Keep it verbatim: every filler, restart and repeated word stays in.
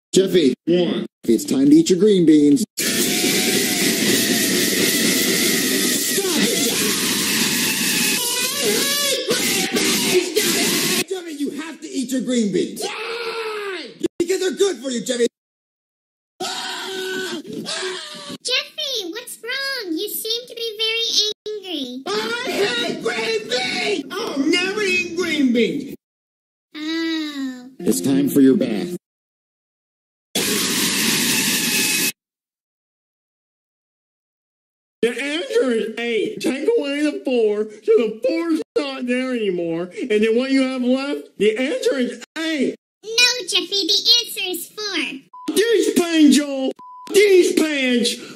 Jeffy, What? it's time to eat your green beans. Jeffy, you have to eat your green beans. Why? Because they're good for you, Jeffy. Jeffy, what's wrong? You seem to be very angry. I hate green beans! I'll never eat green beans! Oh. It's time for your bath. The answer is eight. Take away the four, so the four's not there anymore. And then what you have left, the answer is eight. No, Jeffy, the answer is four. These pants, Joel! These pants!